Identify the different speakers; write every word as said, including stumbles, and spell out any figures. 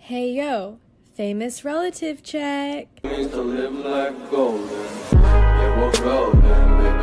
Speaker 1: Hey yo, famous relative check.
Speaker 2: Used to live like golden. Yeah, we're golden.